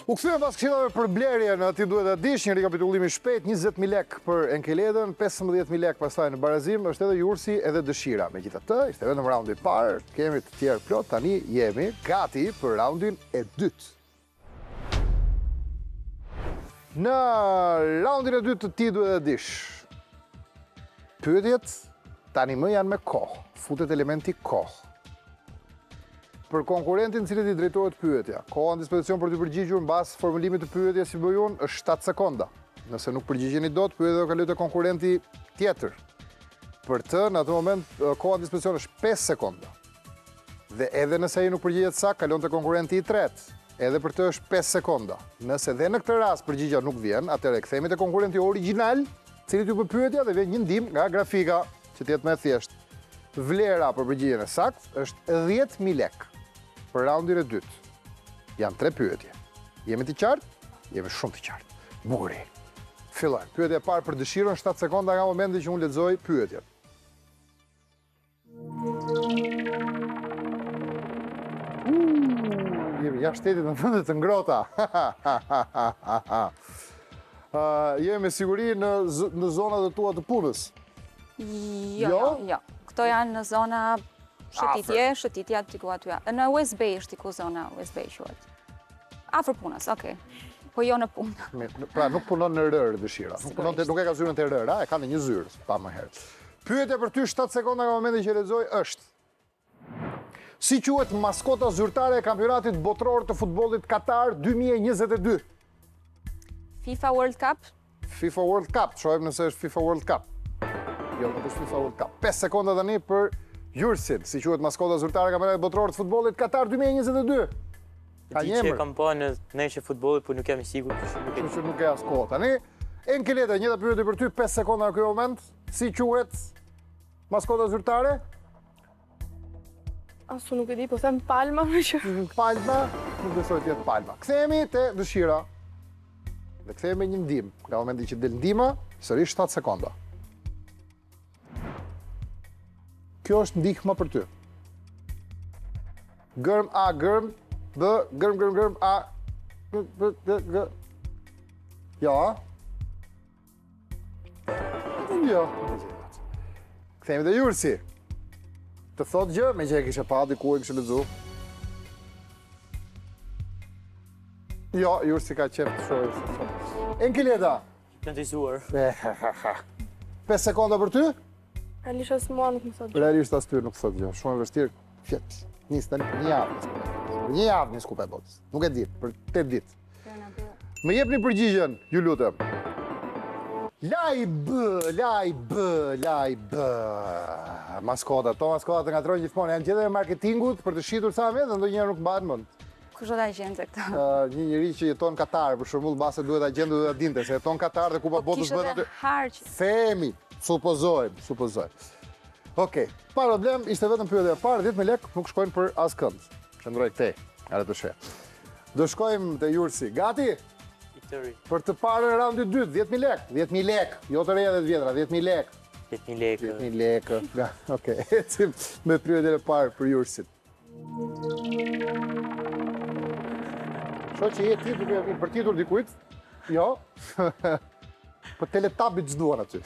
U kthyer pas këshillave për blerjen, aty duhet ta dish një rekapitullim i shpejt, 20.000 lek për Enkeledën, 15.000 lek pastaj në barazim, është edhe Jursi edhe Dëshira. Megjithatë, ishte vetëm raundi i parë, kemi të tjerë plot, tani jemi gati për raundin e dytë. Në raundin e dytë të ti duhet ta dish. Pyetjet tani më janë me kohë, futet elementi kohë. Për konkurentin cili i drejtohet pyetja, koha në dispozicion për të përgjigjur mbas formulimit të pyetjes si bëj unë është 7 sekonda. Nëse nuk përgjigjeni dot, pyetja do kaloj te konkurrenti tjetër. Për të, në atë moment, koha në dispozicion është 5 sekonda. Dhe edhe nëse ai nuk përgjigjet saktë, kalon te konkurrenti i tretë. Edhe për të është 5 sekonda. Nëse dhe në këtë rast përgjigja nuk vjen, atëherë kthehemi te konkurrenti origjinal, i cili t'ju bë pyetja dhe vjen një ndihmë nga grafika, që të jetë më e thjeshtë. Vlera për përgjigjen e saktë është 10.000 lek. Për raundin e dytë. Janë 3 pyetje. Jemi të qartë? Jemi shumë të qartë. Bukuri. Fillojmë. Pyetja e parë për Dëshirën, 7 sekonda nga momenti që unë lexoj pyetjen. Jemi jashtë shtetit në vende të ngrota. Jemi me siguri në zonat e tua të punës. Jo. Këto janë në zona shëtitja diku aty. Në USB është diku zona USB quhet. Afër punës, okay. Po jo në punë. Pra nuk punon në rër Dëshira. Nuk e ka zyrën të rër, e ka në një zyrë, pa më herë. Pyetja për ty 7 sekonda nga momenti që lexoj është: si quhet maskota zyrtare e kampionatit botror të futbollit Katar 2022? FIFA World Cup? FIFA World Cup, shohim nëse është FIFA World Cup. Jo, nuk është FIFA World Cup. 5 sekonda tani për Jursin, si quhet maskota zyrtare e kampionatit botror të futbollit Katar 2022? Ka një emër. Që kam pa në neshe futbollit, por nuk jam i sigurt, kështu që nuk e as kohë. Tani, Enkeleda, njëta pyetje për ty, 5 sekonda në ky moment. Si quhet maskota zyrtare? Asu nuk e di, po them Palma më që. Palma, nuk besoj të jetë Palma. Kthehemi te Dëshira. Dhe kthehemi me një ndihmë. Nga momenti që del ndihma, sërish 7 sekonda. Kjo është ndihma për ty. Gërm A, gërm B, gërm A, G. Ja. Jo. Kthehemi te Jursi. Të thot gjë, me që e kishe pa, diku e kishe lexu. Jo, Jursi ka qef të shohë. Enkeleda. Këndizuar. 5 sekonda për ty? Realisht as mua nuk më thot gjë. Realisht as ty nuk thot gjë. Shumë e vështirë. Fjet. Nis tani një javë. Një javë nis kupa e botës. Nuk e di, për 8 ditë. Më jepni përgjigjen, ju lutem. Lajb. Maskota, to maskota të ngatrojnë gjithmonë. Janë gjithë e marketingut për të shitur sa me dhe ndonjëherë nuk mbahen mend. Kush do ta gjente këtë? Një njeri që jeton në Katar, për shembull, mbase duhet ta gjendë, duhet ta dinte se jeton në Katar dhe kupa e botës bëhet aty. Themi, supozojmë. Okej, pa problem, ishte vetëm pyetja e parë, 10.000 lek nuk shkojnë për askënd. Qëndroj këtej, edhe të sheh. Do shkojmë te Jursi. Gati? Për të parën e raundit dytë, 10.000 lek. 10.000 lek, jo të reja dhe të vjetra, 10.000 lek. 10.000 lekë. 10.000 lekë. Okej, ecim me pyetjen e parë për Jursin. Shoh që je ti duke i përtitur dikujt? Jo. Po Teletubbies duan aty.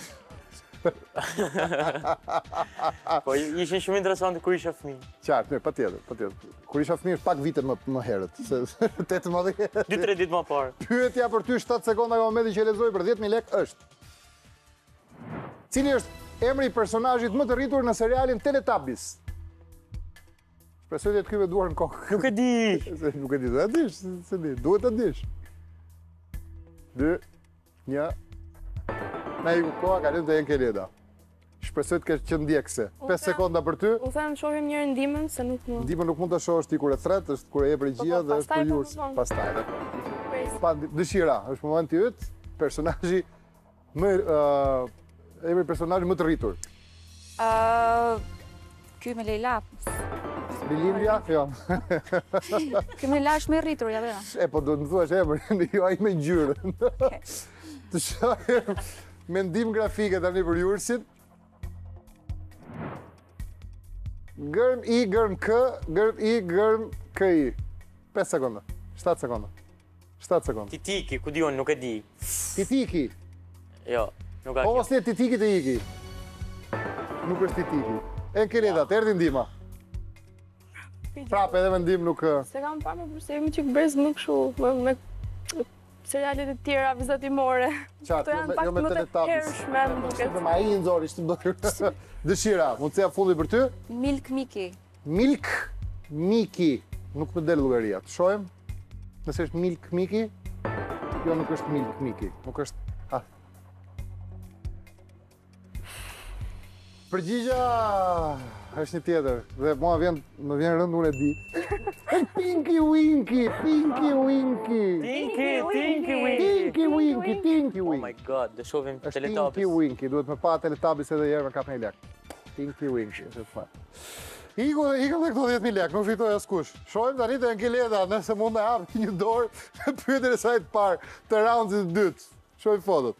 Po ishin shumë interesante kur isha fëmijë. Qartë, patjetër. Kur isha fëmijë pak vite më herët, se 18. 2-3 ditë më parë. Pyetja për ty 7 sekonda nga momenti që lexoj për 10.000 lek është: cili është emri i personazhit më të rritur në serialin Teletubbies? Shpresoj të ky me duar në kokë. Nuk e di. Nuk e di, do ta dish, se di, duhet ta dish. 2 1 Na i koha ka lënë të Enkeleda. Shpresoj të kesh qenë ndjekse. 5 sekonda për ty. U them shohim njëri ndihmën se nuk më. Ndihmën nuk mund ta shohësh ti kur e thret, është kur e jep regjia dhe është për Jurs. Pastaj. Pa Dëshira, është momenti yt, personazhi më emri personazhi më të rritur. Ky me Leila. Bilindja? Jo. Ky me Leila është më rritur, ja vera. Po do të më thuash emrin, jo ai me ngjyrën. Të shohim me ndihmë grafike tani për Jursin. Gërm I, gërm K, gërm I, gërm KI. 5 sekonda, 7 sekonda. 7 sekondë. Titiki, ku di unë, nuk e di. Titiki. Jo, nuk ka Po kjo. mos le titiki të iki. Nuk është titiki. Enkeleda, të erdhi ndihma. Prapë edhe me ndihmë nuk... Se kam parë me përsemi që këbrez nuk shu, me serialet e tjera vizatimore. Qatë, janë jo me pak më të Teletubbies. hershme, më duket. Ma i në zori, ishte bërë. Dëshira, mundësia fundi për ty? Milk Miki. Milk Miki. Nuk më del llogaria. Të shohim? Nëse është Milk Miki? Jo, nuk është Milk Miki. Nuk është... Ah. Përgjigja është një tjetër. Dhe mua më vjen rënd, unë e di. Pinky Winky, Pinky Winky. Tinky Tinky Winky, Tinky Oh my Winky. god, dhe shohim Është Tinky Teletubbies. Winky, duhet me pa Teletubbies edhe herë me kap një lek. Tinky Winky, është të fare. Iku dhe këto 10.000 lek, nuk fitoj askush. Shohim tani të Enkeleda, nëse mund të hap një dorë në pyetjen e saj të parë të raundit të dytë. Shohim fotot.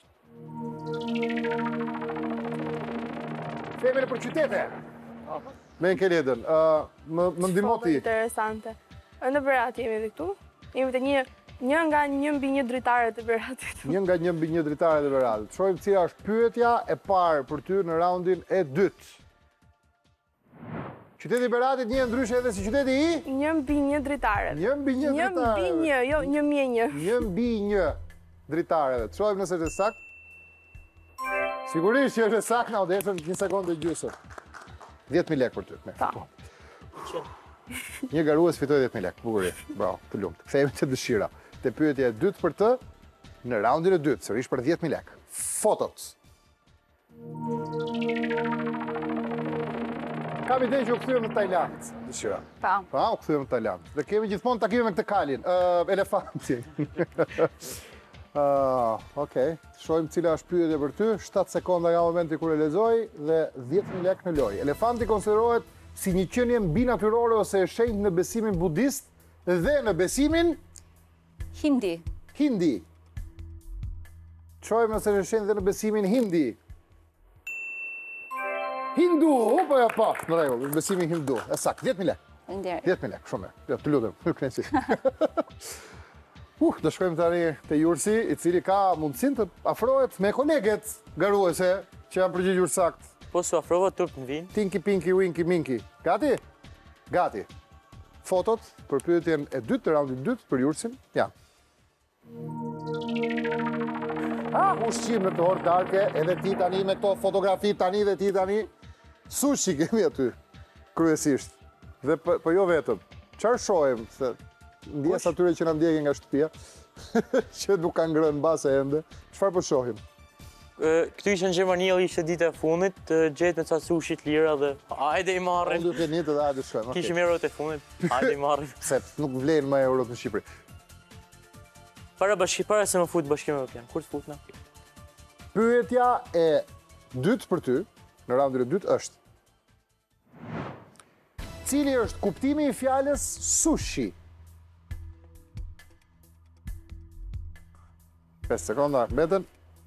Femele për qytete. Me Enkeledën, më ndihmo ti. Interesante. Në Berat jemi dhe këtu. Jemi të një nga 1/1 dritare të Beratit. Një nga 1/1 dritare të Beratit. Shohim cila është pyetja e parë për ty në raundin e dytë. Qyteti i Beratit një ndryshe edhe si qyteti i? 1/1 dritare. 1/1 dritareve. 1/1, jo 1/1. 1/1 dritareve. Të shohim nëse është sakt. Sigurisht që është sakt, na u desën 1 sekondë e gjysmë. 10.000 lek për ty. Ta. Një garues fitoi 10.000 lek. Bukurie. Bravo, të lumtë. Kthehemi te dëshira. Te pyetja e dytë për të në raundin e dytë, sërish për 10.000 lek. Fotot. Kam idenë që u kthyem në Tajland, dëshira. Pa. Pa, u kthyem në Tajland. Dhe kemi gjithmonë takime me këtë kalin, elefanti. Okej, shohim cila është pyetja për ty. 7 sekonda nga momenti kur e lexoj dhe 10.000 lek në lojë. Elefanti konsiderohet si një qenie mbi natyrore ose e shenjtë në besimin budist dhe në besimin Hindi. hindi. Shohim nëse është e shenjtë dhe në besimin hindi. Hindu, po ja pa, në rregull, në besimin hindu. E sakt, 10.000 lek. Faleminderit. 10.000 lek, shumë mirë. Jo, të lutem, nuk kënaqësi. Do shkojmë tani te Jursi, i cili ka mundësinë të afrohet me koleget garuese që janë përgjigjur sakt. Po su afrova turp në vinë. Tinky, Pinky, Winky, Minky. Gati? Gati. Fotot për pyetjen e dytë të raundit dytë për Jursin janë. Ushqim në të orë darke, edhe ti tani me këto fotografi tani dhe ti tani. Sushi kemi aty, kryesisht. Dhe po jo vetëm. Çfarë shohim? Se ndjes atyre që na ndjekin nga shtëpia, që nuk kanë ngrënë mbase ende. Çfarë po shohim? Këtu ishte në Gjermani, ishte dita e fundit, gjetë me ca sushi të lira dhe hajde i marrim. Unë duke një të dhe hajde shkojmë. Kishim eurot e fundit, hajde i marrim. Se nuk vlenë më eurot në Shqipëri. Para se më fut Bashkimi Evropian, kur të futna? Pyetja e dytë për ty, në raundin e dytë është: cili është kuptimi i fjalës sushi? 5 sekonda mbeten.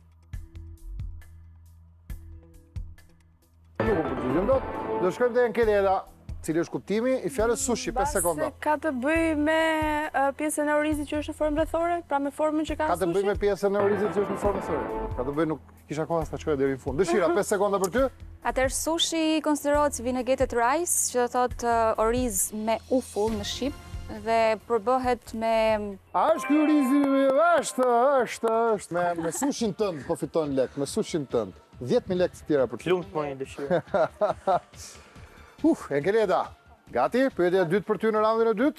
Nuk u përgjigjem dot. Do shkojmë te Enkeleda. Cili është kuptimi i fjalës sushi? 5 sekonda. Ka të bëj me pjesën e orizit që është në formë rrethore, pra me formën që ka Ka të bëj sushi. me pjesën e orizit që është në formë sëre. Ka të bëj, nuk kisha kohë as ta shkoj deri në fund. Dëshira, 5 sekonda për ty. Atëherë sushi konsiderohet si vinegreted rice, që do thotë oriz me ufull në shqip dhe përbëhet me A është ky orizi? Është. Me sushin tënd po fiton lek, me sushin tënd. 10.000 lek të tjera për ty. Lumt më një dëshirë. Enkeleda, gati? Pyetja e dytë për ty në raundin e dytë.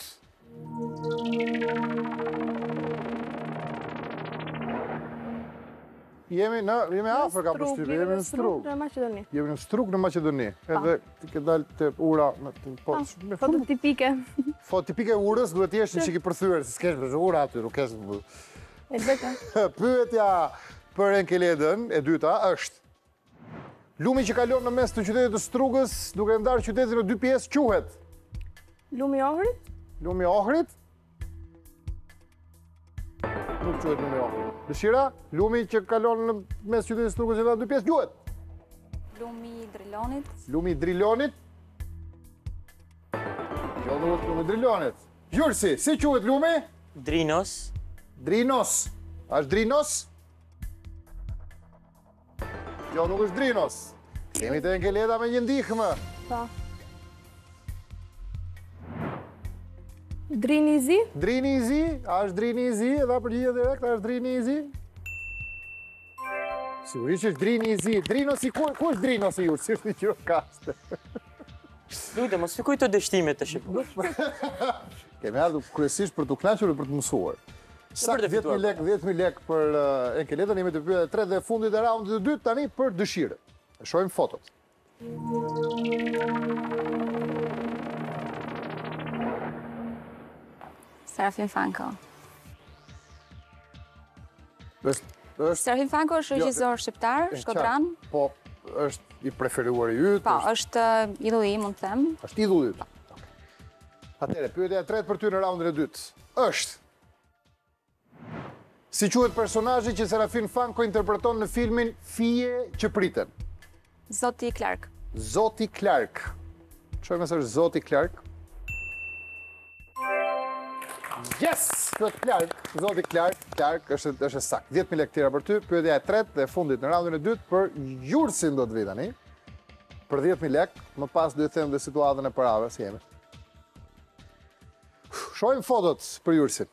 Jemi afër ka përshtypje, jemi në Strug. Në Maqedoni. Jemi në Strug në Maqedoni. Edhe ti ke dalë te ura me Foto tipike. foto tipike urës, duhet të jesh një çik i përthyer, se s'kesh për ura aty, nuk kesh. E vetëm. Pyetja për Enkeledën e dyta është: lumi që kalon në mes të qytetit të Strugës, duke ndarë qytetin në dy pjesë, quhet Lumi i Ohrit. lumi i Ohrit? Nuk quhet lumi i Ohrit. Dëshira? Lumi që kalon në mes të qytetit të Strugës në dy pjesë, quhet lumi i Drilonit. lumi i Drilonit? Jo, nuk është lumi i Drilonit. Gjursi, si quhet lumi? Drinos. Drinos. Është Drinos? Jo, nuk është Drinos. Kemi të Enkeleda me një ndihmë. Po. Drinizi? Drinizi? A është Drinizi? Edhe përgjigje direkt, a është Drinizi? Sigurisht që është Drinizi. Drinosi, ku është Drinosi ju? Si është një Gjirokastë? Lujte, mos fikoj të dështimet të shqipë. Kemi ardhur kryesisht për t'u kënaqur dhe për të mësuar. Sakt 10.000 lek për Enkeledën, jemi të pyetja e tretë dhe fundit e raundit të dytë tani për dëshirë. Shohim fotot. Serafin Fanko. Është Serafin Fanko është regjisor shqiptar, shkodran. Po, është i preferuar i yt. Po, është idulli im, mund të them. Është idulli yt. Atëherë, pyetja e tretë për ty në raundin e dytë është: si quhet personazhi që Serafin Fanko interpreton në filmin Fije që priten? Zoti Clark. Zoti Clark. Shohim nëse është Zoti Clark. Yes! Zoti Clark. Zoti Clark. Clark është sakt. 10.000 lekë tjera për ty. Pyetja e tretë dhe fundit në raundin e dytë për Jursin do të vi tani. Për 10.000 lekë, më pas do të them dhe situatën e parave si jemi. Shohim fotot për Jursin.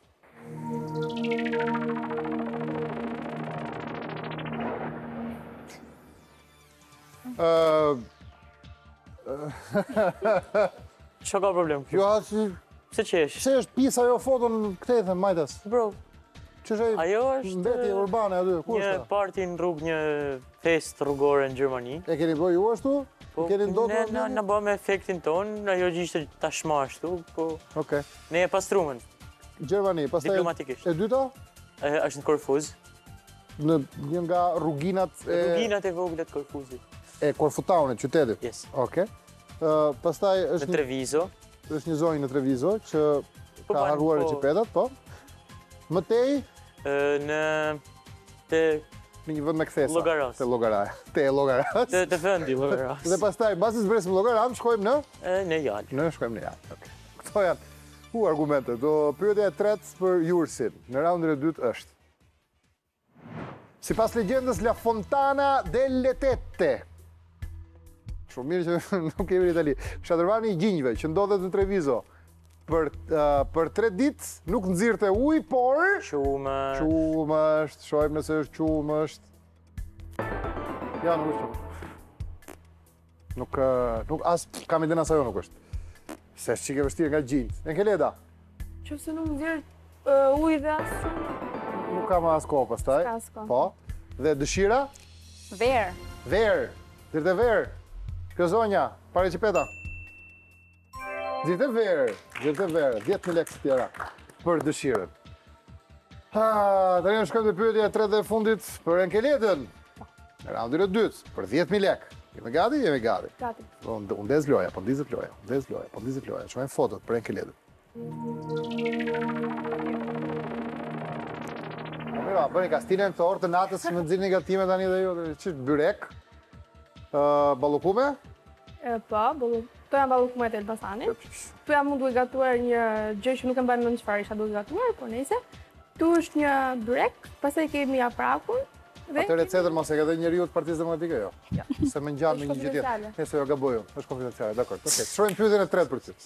Çka ka problem? Jo, si... Pse qesh? Pse është pisa jo foton këtë e them, majtas? Bro, ajo është mbeti urbane aty, ku një është? parti në rrugë, një fest rrugore në Gjermani. E keni bërë ju ashtu? Po, Keni ndodhur? ne na bë me efektin ton, ajo ishte tashmë ashtu, po Okej. ne e pastruam Gjermani, pastaj diplomatikisht. e dyta? Është në Korfuz. Në një nga rruginat Rruginat e vogla të Korfuzit. e Korfutaunit, qytetit. Yes. Okej. Pastaj Në është Treviso. është një zonjë në Treviso që Po, ka harruar po. recipetat, po. Mëtej Në te në një vend me kthesa. Llogaras. Te Llogaraja. Te Llogaras. te vendi Llogaras. Dhe pastaj mbasi zbresim Llogaran, shkojmë në Në Jalë. shkojmë në Jalë. Okej. Këto janë argumente. Do pyetja e tretë për Jursin në raundin e dytë është: sipas legjendës La Fontana delle Tette. Shumë mirë që nuk kemi në Itali. Shadrvani i gjinjve që ndodhet në Treviso për 3 ditë nuk nxirrte ujë, por qumësht, shohim nëse është qumësht. Ja, nuk është qumësht. Nuk as kam iden as ajo nuk është. Se është çike vështirë nga gjinjt. Enkeleda. Qofse nuk nxjerr ujë dhe as shumë. Nuk kam as kohë pastaj. S'ka as kohë. Po. Dhe dëshira? Ver. Ver. Dirte ver. Kjo zonja, pare qipeta. Dirte ver. 10.000 lekë tjera për dëshirën. Tani në shkojmë të pyetja e tretë dhe fundit për Enkeledën. Në raundin e dytë, për 10.000 lekë. Jemi gati? Jemi gati. Gati. Unë ndez loja, po ndizet loja. Shohim fotot për Enkeledën. Mira, bëni kastinën këtë orë të natës që më nxirrni gatime tani dhe ju, ç'është byrek? Ballokume? Po, to janë ballokumet e Elbasanit. Tu jam mund duhet gatuar një gjë që nuk e mbaj mend çfarë isha duhet gatuar, po nejse. Tu është një byrek, pastaj kemi aprakun. Atë recetën mos e ka dhënë njeriu të Partisë Demokratike, jo? Jo. Se më ngjan me një gjë tjetër. konfidenciale. Nëse jo gaboj unë, është konfidenciale, dakor. Okej, shohim pyetjen e tretë për ty.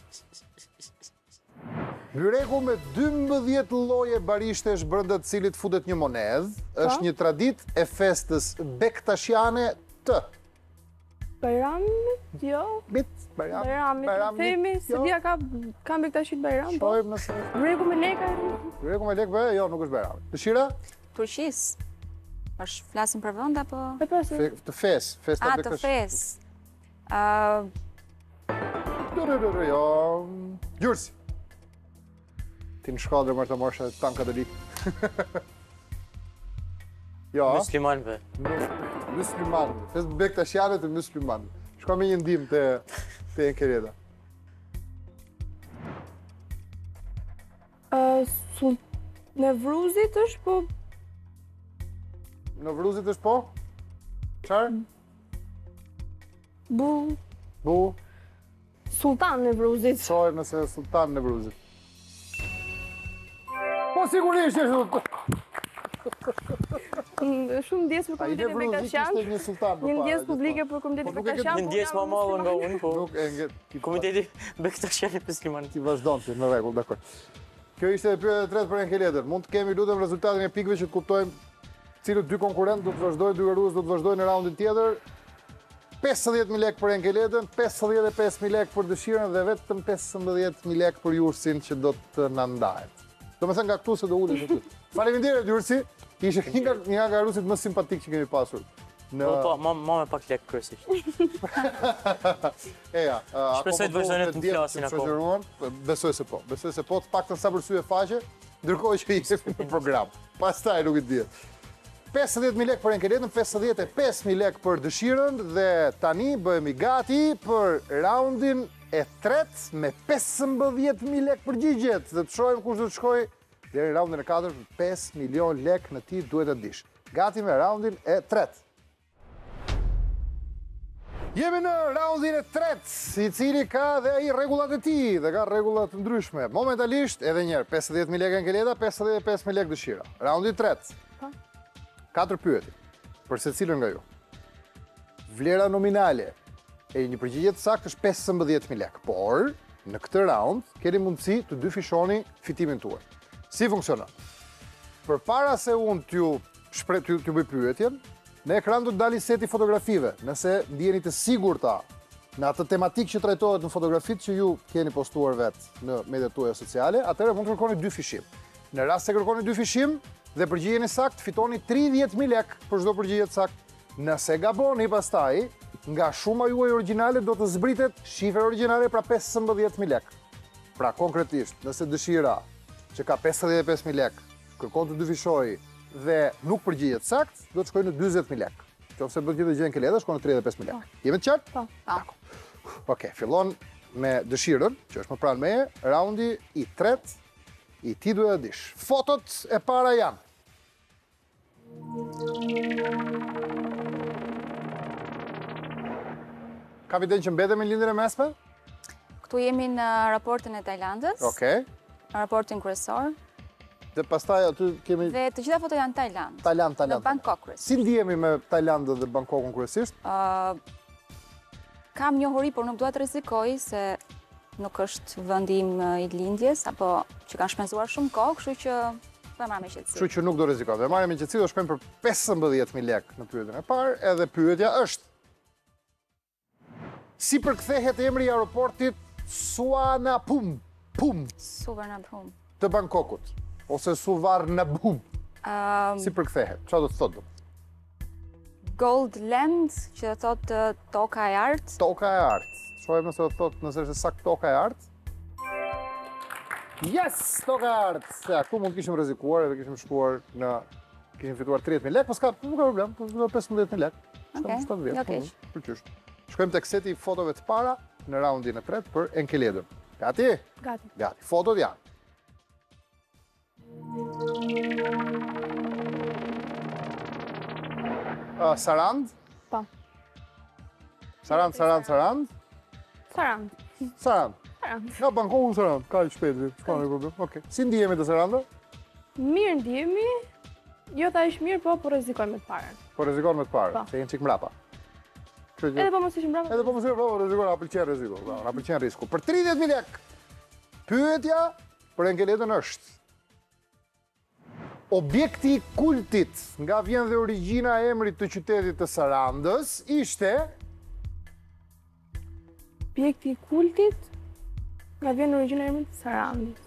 Byreku me 12 lloje barishtesh brenda të cilit futet një monedhë, është një traditë e festës bektashiane të Bajramit, jo. Bajramit, themi, se dia ka Bektashit Bajram, po. Shohim nëse Byreku me lekë. byreku me lekë, jo, nuk është Bajrami. Dëshira? Turqis. Është flasim për vend apo? Të festa Të fes. Jo, Gjursi. Ti në shkallë mërë të morshe tanka të likë. Jo, Muslimanëve. musliman. Fes bektashiane të musliman. Shko me një ndim të Enkeleda. Në Vruzit është, po... Në Vruzit është po? Qarë? Bu? Sultan në Vruzit. Shohim nëse Sultan në Vruzit. Po sigurisht është. Shumë ndjes për Komitetin Bektashian. Një ndjes publike për Komitetin Bektashian. Një ndjes më madhe nga unë, po. Komiteti Bektashian për Slimani. Ti vazhdon ti, në rregull, dakor. Kjo ishte pyetja e tretë për Enkeletën. Mund të kemi lutem rezultatin e pikëve që të kuptojmë cilët dy konkurrentë do të vazhdojnë, dy garues do të vazhdojnë në raundin tjetër. 50.000 lekë për Enkeletën, 55.000 lekë për Dëshirën dhe vetëm 15.000 lekë për Jursin që do të na ndahet. Domethënë nga këtu se do ulesh aty. Faleminderit Jursi, ishe një nga garuesit më simpatik që kemi pasur. Po, ma me pak lekë kryesisht. Eja, shpresoj të vazhdojnë të më flasin akoma. Besoj se po, të paktën sa përsye faqe, ndërkohë që jemi në program. Pastaj nuk i dihet. 50.000 lekë për Enkeletën, 55.000 lekë për Dëshirën dhe tani bëhemi gati për raundin e tretë me 15.000 lekë përgjigjet. Dhe të shohim kush do të shkojë deri në raundin e katërt, 5 milion lekë në ti duhet të dish. Gati me raundin e tretë. Jemi në raundin e tretë, i cili ka dhe i rregullat e tij dhe ka rregullat të ndryshme. Momentalisht edhe një herë 50.000 lekë Enkeleta, 55.000 lekë Dëshira. Raundi i tretë. 4 pyetje për secilën nga ju. Vlera nominale e një përgjigje të saktë është 15.000 lekë, por në këtë raund keni mundësi të dyfishoni fitimin tuaj. Si funksionon? Përpara se unë t'ju bëj pyetjen, në ekran do të dalin seti fotografive. Nëse ndjeni të sigurta në atë tematikë që trajtohet në fotografitë që ju keni postuar vetë në mediat tuaja sociale, atëherë mund të kërkoni 2 fishim. Në rast se kërkoni 2 fishim dhe përgjigjen e saktë, fitoni 30.000 lekë për çdo përgjigje të saktë. Nëse gaboni pastaj, nga shuma juaj origjinale do të zbritet shifra origjinale pra 15.000 lekë. Pra konkretisht, nëse Dëshira që ka 55.000 lekë kërkon të dyfishojë dhe nuk përgjigjet saktë, do të shkojë në 40.000 lekë. Nëse bën gjithë gjë Enkeleta, shkon në 35.000 lekë. Jemi të qartë? Po. Okej, fillon me Dëshirën, që është më pranë meje, raundi i tretë, i ti duhet të dish. Fotot e para janë. Kapiten që mbetemi në lindjen e mesme? Këtu jemi në raportin e Tajlandës. Okej. Raportin kryesor. Dhe pastaj aty kemi Dhe të gjitha foto janë Tajland. Tajland. Në Bangkok kryesisht. Si ndihemi me Tajlandën dhe Bangkokun kryesisht? Kam njohuri, por nuk dua të rrezikoj se nuk është vendi im i lindjes apo që kanë shpenzuar shumë kohë, kështu që do marr me qetësi. Kështu që nuk do rrezikoj. Do marrim me qetësi, do shkojmë për 15.000 lekë në pyetjen e parë, edhe pyetja është: si përkthehet emri i aeroportit Suvarnabhumi të Bangkokut ose Suvarnabhumi? Si përkthehet? Çfarë do të thotë? Gold Land, që do thotë toka e artë. Toka e artë. Shohim nëse do të thotë nëse është saktë toka e artë. Yes, toka e artë. Ja, ku mund kishim rrezikuar edhe kishim shkuar në kishim fituar 30.000 lekë, po nuk ka problem, po 15.000 lekë. Okej. Përqysh. Shkojmë tek seti i fotove të para në raundin e tretë për Enkeletën. Gati? Gati. Gati. Fotot janë. Sarand? Po. Sarand. Sarand. Nga Bangkoku Sarand, ka i shpejt, s'ka në problem. Okej. Si ndihemi të Saranda? Mirë ndihemi. Jo ta ish mirë, po rrezikojmë me të parën. Po rrezikojmë me të parën, se jenë çik mbrapa. Edhe po mos ishim brava. Edhe po mos ishim brava, rrezikojmë, na pëlqen rreziku, na pëlqen risku. Për 30.000 lekë. Pyetja për Enkeletën është: objekti i kultit, nga vjen dhe origjina e emrit të qytetit të Sarandës, ishte objekti i kultit, nga vjen origjina e emrit të Sarandës.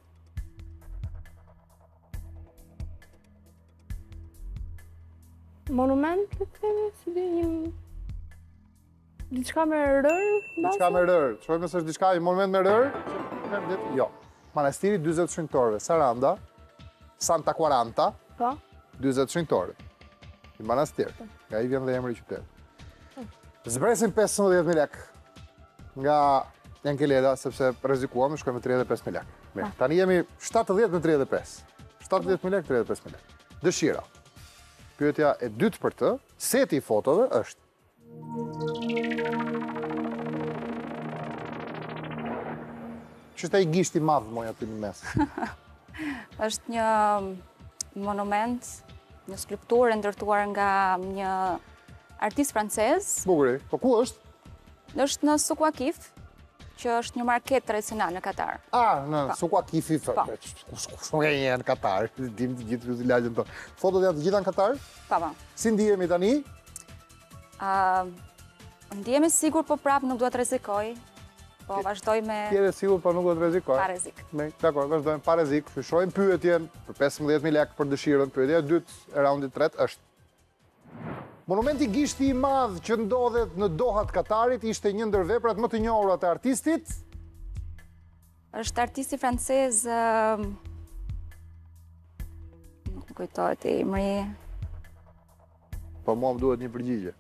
Monument, le të themi, si dhe një diçka me rër, diçka me rër. Shohim nëse është diçka një monument me rër. Jo. Manastiri 40 shenjtorëve, Saranda, Santa Quaranta, po, 40 shenjtorë. Një manastir. Nga i vjen dhe emri i qytetit. Zbresim 15.000 lekë nga Enkeleta, sepse rrezikuam, shkojmë me 35.000 lekë. Mirë. Tani jemi 70 me 35. 70.000 lekë, 35.000 lekë. Dëshira. Pyetja e dytë për të, seti i fotove është: që është ai gishti madh moj aty në mes? Është një monument, një skulpturë ndërtuar nga një artist francez. Bukuri. Po ku është? Është në Souq Waqif, që është një market tradicional në Katar. Në Souq Waqif. Kush nuk e një në Katar, dim të gjithë lagjen tonë. Fotot janë të gjitha në Katar? Pa. Si ndihemi tani? Ndihemi sigur, po prapë nuk duhet rrezikoj. Po vazhdoj me... Tjere sigur, po nuk do të rrezikoj. Pa rrezik. Dakor, vazhdojmë pa rrezik. Shohim pyetjen për 15.000 lekë për dëshirën. Pyetja e dytë e raundit tret është: monumenti gishti i madh që ndodhet në Doha të Katarit ishte një ndër veprat më të njohura të artistit? Është artisti francez... Nuk më kujtohet emri. Po mua më duhet një përgjigje.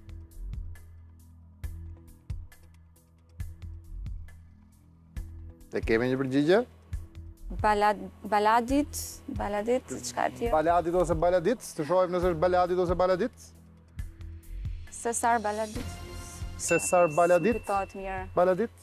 E kemi një përgjigje? Baladit, çka e tjerë? Baladit ose baladit? Të shohim nëse është baladit ose baladit? Cesar Baladit. Cesar Baladit? Kujtohet mirë. Baladit?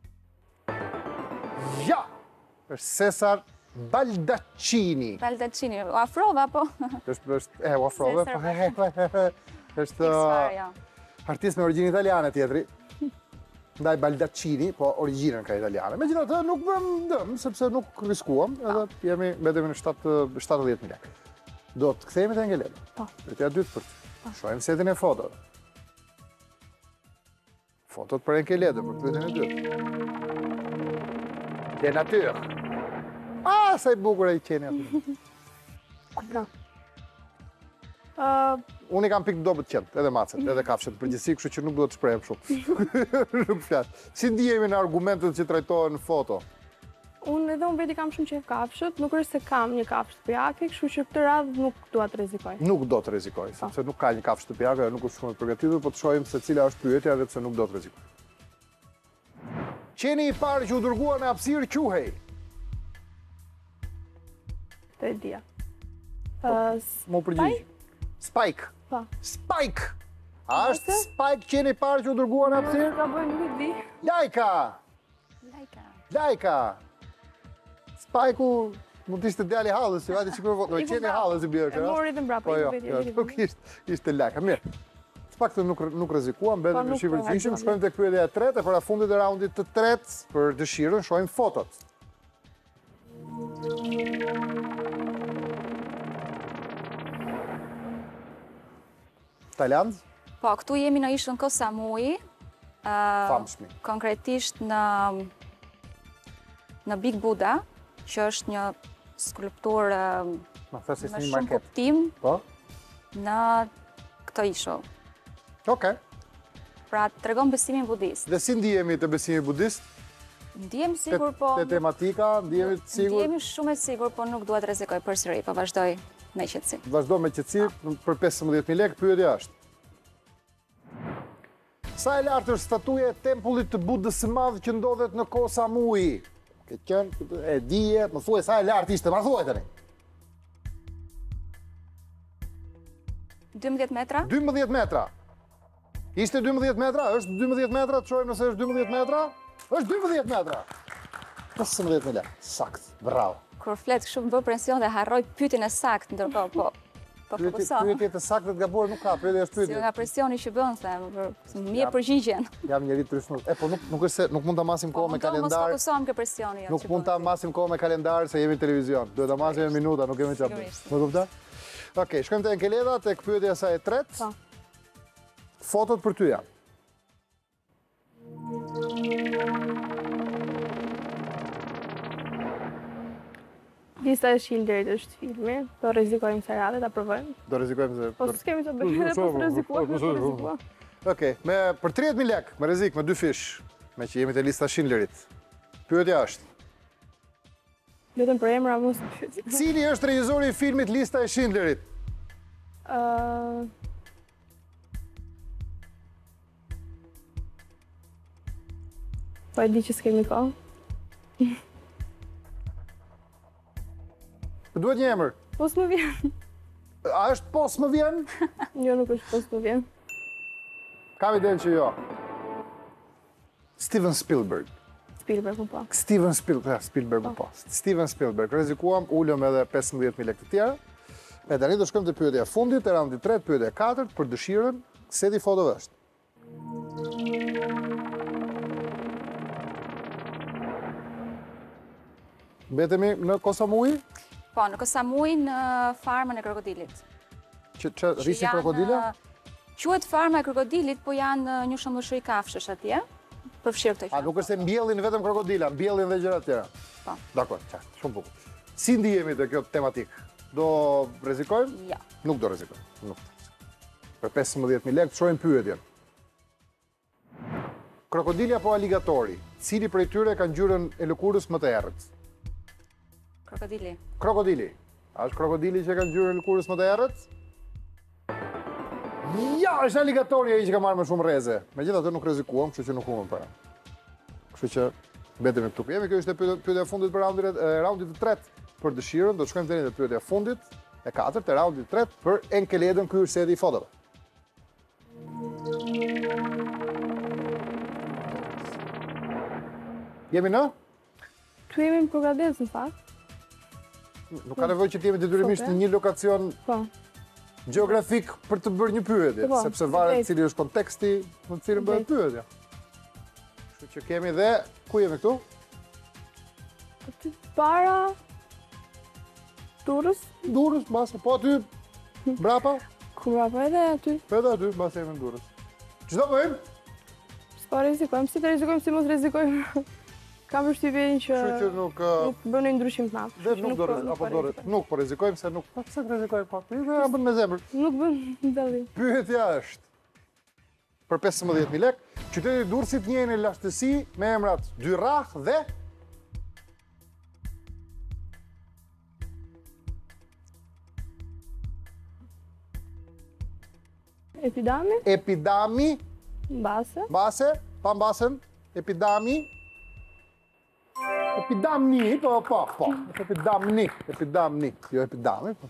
Ja! Është Cesar Baldaccini. Baldaccini, u afrova, po? U afrova, po. Është ja. artist me origjinë italiane tjetri. Ndaj Baldaccini, po origjinën ka italiane. Megjithatë nuk bëm dëm, sepse nuk riskuam, edhe jemi vetëm në 70.000 lekë. Do të kthehemi te Ngeleda. Po. Pyetja e dytë për ty. Shohim setin e fotove. Fotot për Ngeleda për pyetjen e dytë. De nature. Sa i bukur ai qeni aty. Unë i kam pikë dobët qenë, edhe macet, edhe kafshet, përgjithësi, kështu që nuk do të shprehem shumë. Nuk flas. Si ndihemi në argumentet që trajtohen në foto? Unë veti kam shumë qejf kafshët, nuk është se kam një kafshë shtëpiake, kështu që këtë radhë nuk dua të rrezikoj. Nuk do të rrezikoj, sepse nuk ka një kafshë shtëpiake, nuk është shumë e përgatitur, po të shohim se cila është pyetja edhe pse nuk do të rrezikoj. Qeni i parë që u dërgua në hapësirë quhej? Të e dia. Mo përgjigj. Spike. Po. Spike! A është Spike qeni i parë që u dërgua në hapësirë? Ka bëj nuk e di. Lajka! Spike-u mund të ishte djali Hallës, që vajte që kërë qeni Hallës i bjerë. E mori dhe mbrapa. Po jo, nuk ishte Lajka. Mirë. Spike nuk rrezikuam, betëm në shifër të ishim, shkojmë të pyetja e tretë, e para fundit e raundit të tretë, për dëshirën, shohim fotot. Tajland? Po, këtu jemi në ishën Koh Samui. Famshmi. Konkretisht në Big Buddha, që është një skulpturë me shumë kuptim në këtë ishull. Okej. Pra, tregon besimin budist. Dhe si ndihemi të besimi budist? Ndihemi sigur, po... Te tematika, ndihemi të sigur? Ndihemi shumë e sigur, po nuk duhet rrezikoj përsëri, po vazhdoj me qetësi. Vazhdo me qetësi, për 15.000 lekë, pyetja është: sa e lartë është statuja e tempullit të Budës së Madh që ndodhet në Koh Samui? Ke qenë, e dije, më thuaj sa e lartë ishte, më thuaj tani. 12 metra? 12 metra. Ishte 12 metra? Është 12 metra? Të shojmë nëse është 12 metra? Është 12 metra. 15.000 lekë. Sakt. Bravo. Kur flet shumë bë presion dhe harroj pyetjen e saktë, ndërkohë po fokuson. Pyetjet e saktë të gabuar nuk ka, pyetja është pyetje. Si nga presioni që bën, mirë përgjigjen. Jam njëri trysnut. Po nuk është se nuk mund ta masim kohë me kalendar. Mos fokusohem ke presioni. Nuk mund ta masim kohë me kalendar se jemi në televizion. Duhet ta masim në minuta, nuk kemi çfarë. Më kupton? Okej, shkojmë te Ngeleda, tek pyetja sa e tretë. Po. Fotot për ty janë. Lista e Schindlerit është filmi, do rrezikojmë seriale, ta provojmë. Do rrezikojmë se... Po s'kemi të bëjmë, po të rrezikuam. Okej, për 30.000 lekë, me rrezik, me 2 fish, me që jemi te lista Schindlerit. Pyetja është: vetëm për emra mos pyet. Cili është regjizori i filmit Lista e Schindlerit? Po e di që s'kemi kohë. Duhet një emër. Po s'më vjen. A është po s'më vjen? Jo, nuk është po s'më vjen. Kam idenë që jo. Steven Spielberg. Spielberg po. Steven Spielberg po. Steven Spielberg. Rrezikuam, ulëm edhe 15.000 lekë të tjera. E tani do shkojmë te pyetja e fundit, e raundi 3, pyetja e 4 për dëshirën se di fotove është. Mbetemi në Kosamui? Po, në Kosamui në farmën e krokodilit. Që rrisin krokodile? Quhet farma e krokodilit, po janë një shëndëshëri kafshësh atje. Përfshirë këtë A, nuk është se mbjellin vetëm krokodila, mbjellin dhe gjëra tjera. Po. Dakor, qartë, shumë bukur. Si ndihemi te kjo tematik? Do rrezikojmë? Ja. Nuk do rrezikojmë. Nuk. Për 15.000 lekë çojmë pyetjen. Krokodili apo aligatori? Cili prej tyre ka ngjyrën e lëkurës më të errët? Krokodili. Krokodili. A është krokodili që ka ngjyrën e lëkurës më të errët? Ja, është aligatori ai që ka marrë më shumë rreze. Megjithatë nuk rrezikuam, kështu që nuk humbëm para. Kështu që mbetemi këtu. Jemi, kjo ishte pyetja e fundit për raundit të tretë për dëshirën. Do të shkojmë tani te pyetja e fundit, e katërt, e raundit të tretë për Enkeledën, ky është sedi i fotove. Jemi në? Tu jemi në Progadez, në fakt. Nuk ka nevojë që të jemi detyrimisht në një lokacion Po. gjeografik për të bërë një pyetje, Po, sepse varet drejt. cili është konteksti në cilin bëhet pyetja. Kështu që kemi dhe ku jemi këtu? Aty para Durrës, Durrës, mbase, po aty mbrapa, ku brapa edhe aty. edhe aty, mbase jemi në Durrës. Ç'do bëjmë? S'po rrezikojmë, si të rrezikojmë, si mos rrezikojmë. Kam përshtypjen që Kështu që nuk nuk bën një ndryshim të madh. dhe nuk do nuk po rrezikojmë se nuk pse të rrezikojmë po. Ja bën me zemër. Nuk bën dallim. Pyetja është për 15.000 lekë, qyteti i Durrësit njeh në lashtësi me emrat Dyrrah dhe Epidami, mbase, pa mbasën, Epidamni, po, epidamni, jo epidami, po.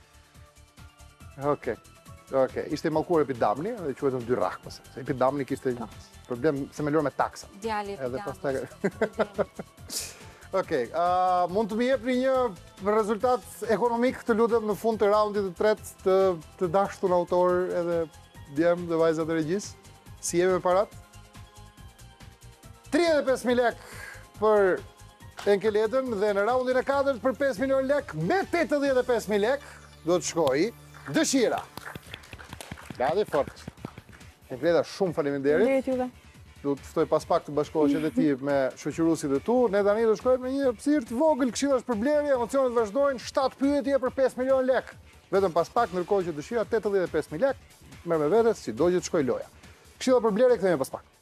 Okej, ishte i mallkuar Epidamni, dhe quhet në Dyrrah, po se Epidamni kishte problem se me lërë me taksa. Djali Edhe Epidamni. pastaj. Okej, mund të më jepni një rezultat ekonomik, të lutem, në fund të raundit të tretë të dashtun autor edhe djem dhe vajzat e regjisë? Si jemi me parat? 35.000 lekë për Enkeledën dhe në raundin e 4 për 5 milion lekë me 85.000 lekë do të shkojë dëshira. Gati fort. Enkeleda, shumë faleminderit. Faleminderit juve. Do të ftoj pas pak të bashkohesh edhe ti me shoqëruesit e tu. Ne tani do shkojmë në një hapësirë të vogël, këshillash për blerje, emocionet vazhdojnë, 7 pyetje për 5 milion lekë. Vetëm pas pak, ndërkohë që dëshira 85.000 lekë, merr me vete, sido që të shkoj loja. Këshilla për blerje kthehemi pas pak.